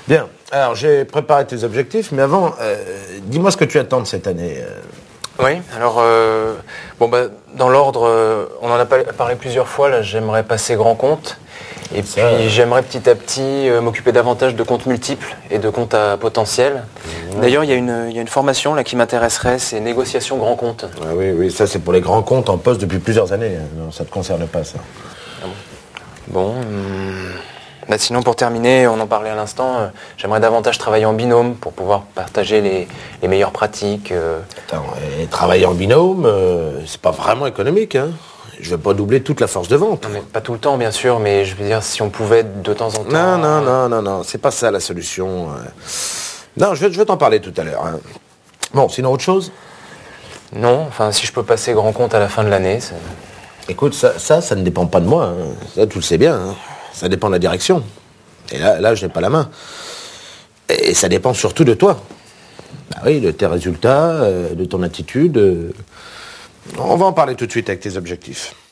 Bien, alors j'ai préparé tes objectifs, mais avant, dis-moi ce que tu attends de cette année. Oui, alors, dans l'ordre, on en a parlé plusieurs fois, là, j'aimerais passer grand compte. Et Ça, puis j'aimerais petit à petit m'occuper davantage de comptes multiples et de comptes à potentiel. D'ailleurs, il y a une formation là qui m'intéresserait, c'est négociation grand compte. Ah oui, ça c'est pour les grands comptes en poste depuis plusieurs années. Non, ça ne te concerne pas, ça. Bon, sinon pour terminer, on en parlait à l'instant, j'aimerais davantage travailler en binôme pour pouvoir partager les meilleures pratiques. Attends, et travailler en binôme, c'est pas vraiment économique, hein. Je vais pas doubler toute la force de vente. Non, mais pas tout le temps, bien sûr, mais je veux dire, si on pouvait de temps en temps... Non, c'est pas ça la solution. Non, je vais t'en parler tout à l'heure. Hein. Bon, sinon autre chose? Non, enfin, si je peux passer grand compte à la fin de l'année, c'est... Écoute, ça ne dépend pas de moi. Hein. Ça, tu le sais bien. Hein. Ça dépend de la direction. Et là, je n'ai pas la main. Et ça dépend surtout de toi. Bah oui, de tes résultats, de ton attitude. On va en parler tout de suite avec tes objectifs.